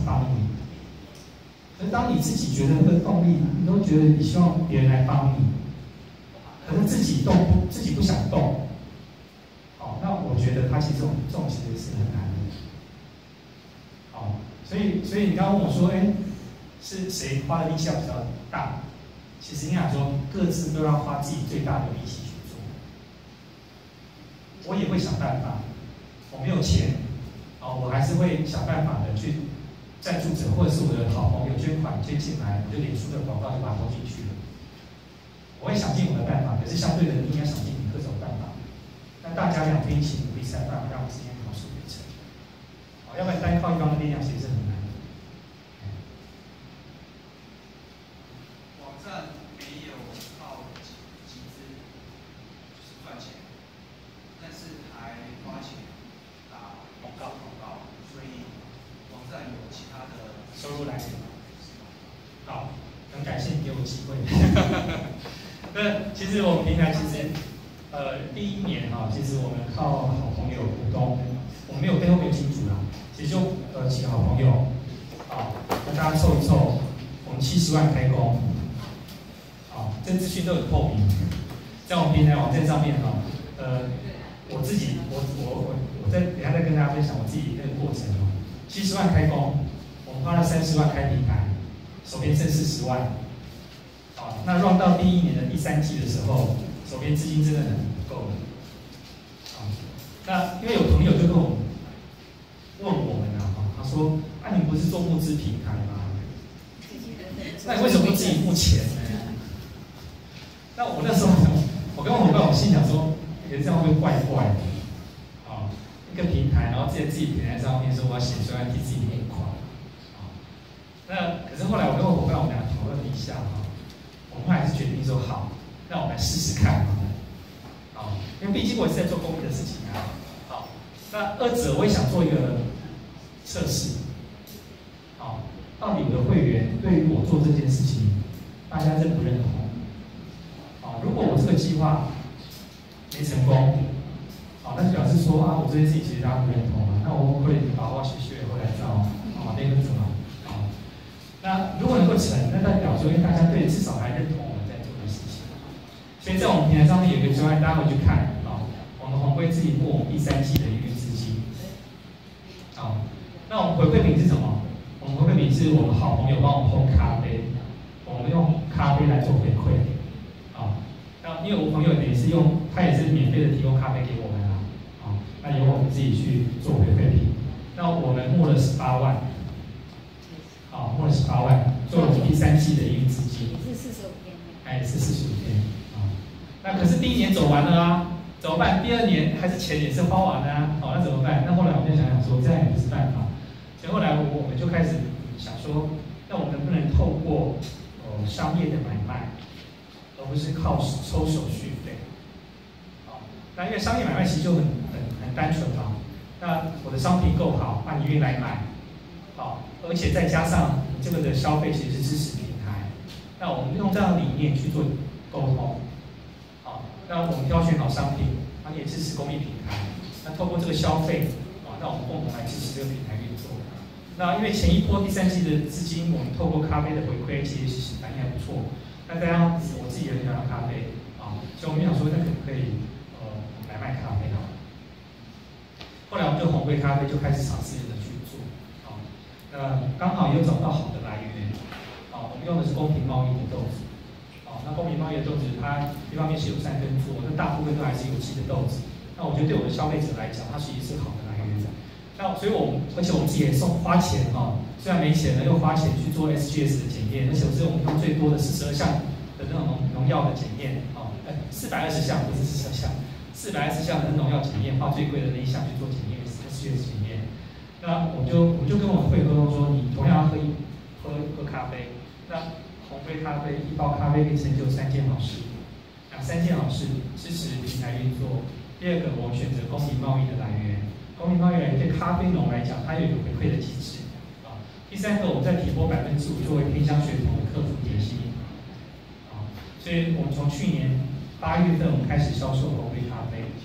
帮你。可是当你自己觉得那个动力，你都觉得你希望别人来帮你，可是自己不想动，好，那我觉得他其实这种其实是很难的。好，所以你刚刚问我说，是谁花的力气要比较大？其实应该说各自都要花自己最大的力气去做。我也会想办法，我没有钱，我还是会想办法的去赞助者或者是我的好朋友捐款捐进来，我就脸书的广告就把它投进去了。我会想尽我的办法，可是相对的你应该想尽你各种办法。那大家两边一起努力，才有办法让这件好事完成。好，要不然单靠一方的力量其实是很难的。 网站没有靠集资就是赚钱，但是还花钱打广告，所以网站有其他的收入来源。好，很感谢你给我机会。那其实我们平台其实第一年其实我们靠好朋友股东，我们没有背后没有金主啦，其实就几个好朋友，那大家凑一凑，我们70万开工，这资讯都很透明，在我们平台网站上面我自己我等一下再跟大家分享我自己那个过程70万开工，我们花了30万开平台，手边剩40万，那 run 到第一年的第3季的时候，手边资金真的很不够了，那因为有朋友就跟我问我们他说你们不是做募资平台吗？那你为什么不自己付钱呢？那我那时候我跟我伙伴我心想说，这样会怪怪的，一个平台，然后在自己平台上面说我要写出来替自己念款，那可是后来我跟我伙伴我们俩讨论了一下我们还是决定说好，那我们来试试看因为毕竟我也是在做公益的事情好，那二者我也想做一个测试，到底我的会员对于我做这件事情，大家认不认同？如果我这个计划没成功，那就表示说我这件事情其实大家不认同那我会把话学回来找那个什么那如果能够成，那代表说大家至少还认同我们在做的事情。所以在我们平台上面有一个专案，大家回去看我们鸿龟自己募我们第3季的预资金。那我们回馈品是什么？我们回馈品是我们好朋友帮我们烘咖啡，我们用咖啡来做回馈。那因为我朋友也是他也是免费的提供咖啡给我们那由我们自己去做回馈品。那我们募了18万，募了18万，做我们第3季的预资金。 也是45天。 是45天那可是第1年走完了怎么办？第2年还是钱也是花完了那怎么办？那后来我们就想说，这样也不是办法。所以后来我们就开始想说，那我们能不能透过商业的买卖，而不是靠抽手续费？那因为商业买卖其实就很单纯那我的商品够好，你愿意来买，而且再加上你这个的消费其实是支持平台，那我们用这样的理念去做沟通，那我们挑选好商品，你也支持公益平台，那透过这个消费，那我们共同来支持这个平台运作。那因为前一波第3季的资金，我们透过咖啡的回馈，其实反应还不错。那加上我自己也很喜欢咖啡所以我们想说，那可不可以来卖咖啡后来我们就鸿龟咖啡就开始尝试的去做，那刚好也有找到好的来源，我们用的是公平贸易的豆子，那公平贸易的豆子它一方面是有3根做，那大部分都还是有机的豆子，那我觉得对我的消费者来讲，它其实是好的来源。那所以而且我们自己也花钱虽然没钱了，又花钱去做 SGS 的检验，而且是我们用最多的42项的那种农药的检验420项不是42项，420项的农药检验，花最贵的那一项去做检验 SGS 检验。那我们就跟我们会沟通说，你同样要喝咖啡，那鸿龟咖啡1包咖啡可以成就3件好事，那3件好事支持平台运作。第2个，我们选择公平贸易的来源。公平贸易来源对咖啡农来讲，它有一个回馈的机制第3个，我们再提拨5%作为偏乡学童的客服点心所以我们从去年8月份我们开始销售鸿龟咖啡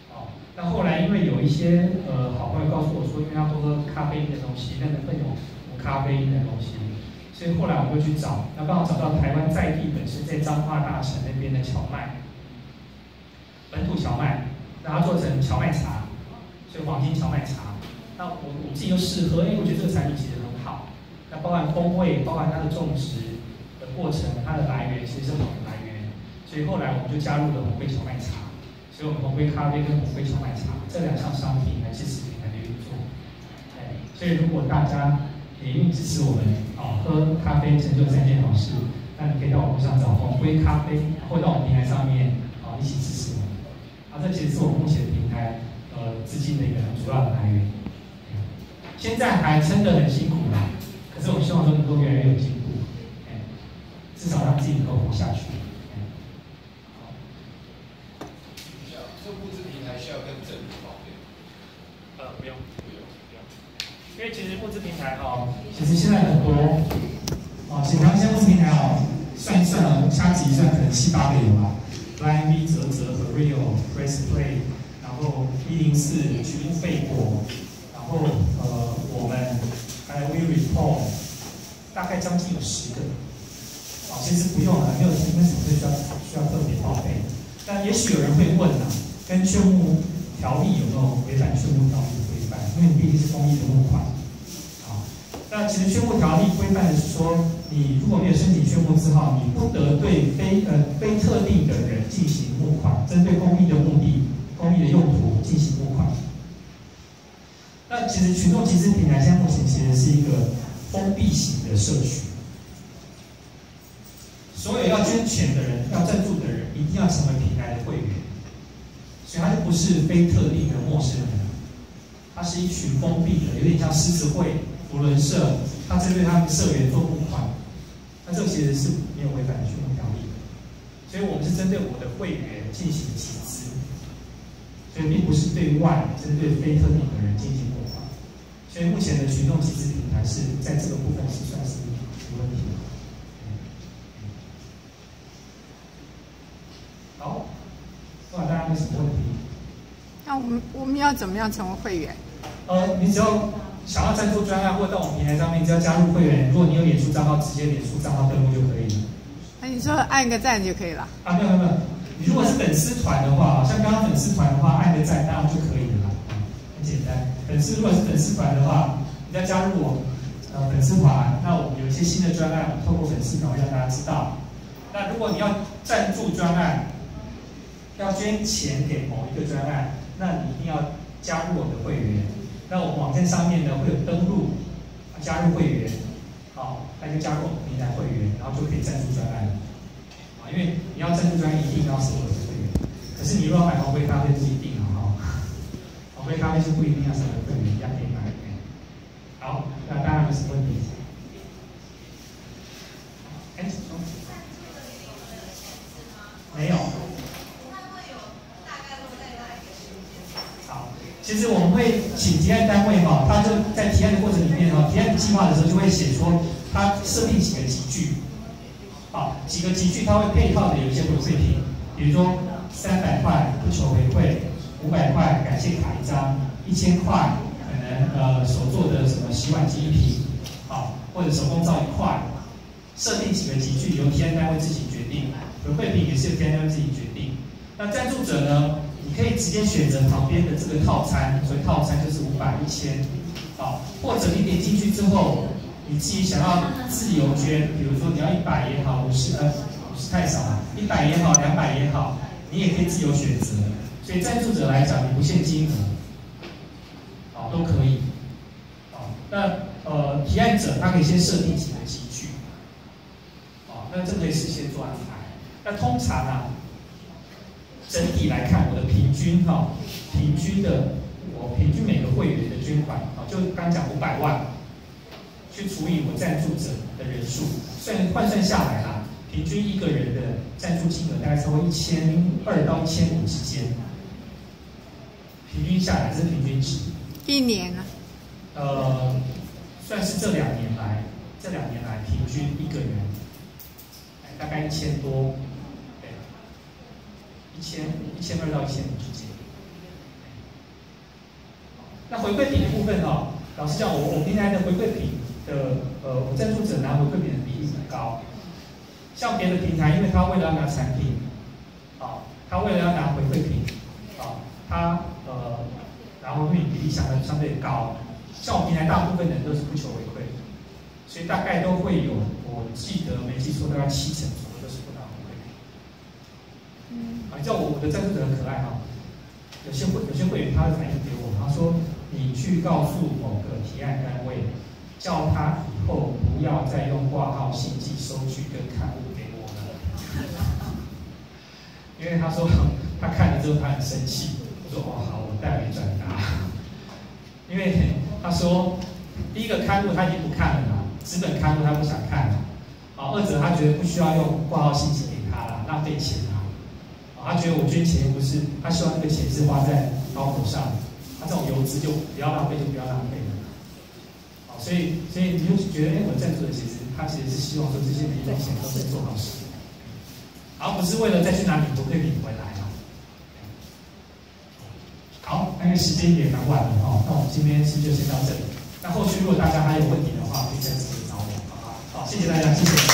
那后来因为有一些好朋友告诉我说，因为要多喝咖啡因的东西，那能不能我咖啡因的东西，所以后来我就去找，那刚好找到台湾在地本身在彰化大城那边的荞麦，本土荞麦，让它做成荞麦茶，所以黄金荞麦茶。那我自己就试喝，我觉得这个产品其实很好，那包含风味，包含它的种植的过程，它的来源其实是好的来源，所以后来我们就加入了红龟荞麦茶，所以我们红龟咖啡跟红龟荞麦茶这2项商品来支持品牌的运作。所以如果大家也愿意支持我们喝咖啡成就3件好事，那你可以到网络上找红龟咖啡，或到我们平台上面一起支持我们。这其实是我们目前平台资金的一个很主要的来源。现在还撑得很辛苦啦，可是我们希望说能够越来越有进步，至少让自己能够活下去。 这物资平台需要跟政府报备？ 不用，因为其实物资平台其实现在很多其实台湾现在物资平台算一算掐指一算，可能7、8个有吧。Line V、泽泽和 Real、Press Play， 然后104、局部贝果，然后我们还有 We Report， 大概将近有10个。其实不用了，没有什么需要特别报备。但也许有人会问跟税务条例有没有违反税务条例的规范？因为你毕竟是公益的募款。那其实税务条例规范的是说，你如果没有申请税务字号，你不得对非特定的人进行募款，针对公益的目的、公益的用途进行募款。那其实群众集资平台现在目前其实是一个封闭型的社区，所有要捐钱的人、要赞助的人，一定要成为平台的会员，所以它就不是非特定的陌生人，它是一群封闭的，有点像狮子会。福伦社，他针对他们社员做募款，那这个其实是没有违反税务条例的，所以我们是针对我们的会员进行集资，所以并不是对外针对非特定的人进行募款，所以目前的群众集资平台是在这个部分是算是没问题的。好，不管大家有什么问题？ 那我们要怎么样成为会员？ 你只要想要赞助专案，或者到我们平台上面，只要加入会员，如果你有脸书账号，直接脸书账号登录就可以了。 那你说按个赞就可以了？ 没有。你如果是粉丝团的话，像刚刚粉丝团的话，按个赞当然就可以了啦，很简单。如果是粉丝团的话，你要加入我粉丝团，那我们有一些新的专案，我们透过粉丝团会让大家知道。那如果你要赞助专案，要捐钱给某一个专案，那你一定要加入我的会员。那我们网站上面呢会有登录，加入会员，那就加入我们平台会员，然后就可以赞助专案了。因为你要赞助专案一定要是我的会员，可是你如果要买红杯咖啡不一定红杯咖啡是不一定要是我的会员，一样可以买。好，那大家有什么问题？没有。其实我们会请提案单位他就在提案的过程里面提案计划的时候就会写说，他设定几个级距，几个级距他会配套的有一些回馈品，比如说300块不求回馈，500块感谢卡1张，1000块可能手做的什么洗碗机1瓶，或者手工皂1块，设定几个级距由提案单位自己决定，回馈品也是由提案单位自己决定。那赞助者呢？你可以直接选择旁边的这个套餐，所以套餐就是500、1000，或者你点进去之后，你自己想要自由捐，比如说你要100也好，50太少了，100也好，200也好，你也可以自由选择。所以赞助者来讲，你不限金额，都可以。那提案者他可以先设定几个级距，那这可以事先做安排。那通常整体来看，我的平均我平均每个会员的捐款就刚讲500万，去除以我赞助者的人数，换算下来平均一个人的赞助金额大概超过1200到1500之间，平均下来这是平均值。 一年呢？ 算是这2年来平均一个人大概1000多。1200到1500之间。那回馈品的部分老实讲，我平台的回馈品的我赞助者拿回馈品的比例很高。像别的平台，因为他为了要拿产品，他为了要拿回馈品，他拿回馈品比例相对高。像我们平台大部分人都是不求回馈，所以大概都会有，我记得没记错，大概70%左右都是不拿回馈品。你知道我的赞助者很可爱哈，有些会员他会反映给我，他说你去告诉某个提案单位，叫他以后不要再用挂号信寄收据跟刊物给我了，因为他说他看了之后他很生气。我说哦好，我代为转达。因为他说第一个刊物他已经不看了嘛，纸本刊物他不想看了，二者他觉得不需要用挂号信寄给他了，浪费钱啊。他觉得我捐钱又不是，他希望那个钱是花在刀口上，他这种邮资就不要浪费，就不要浪费了。所以你就觉得，我赞助的其实他其实是希望说这些零用钱都是做好事，而不是为了再去拿你回馈品回来啊。好，那个时间也蛮晚了哦，那我们今天就先到这里。那后续如果大家还有问题的话，可以再直接找我，好不好？好，谢谢大家，谢谢。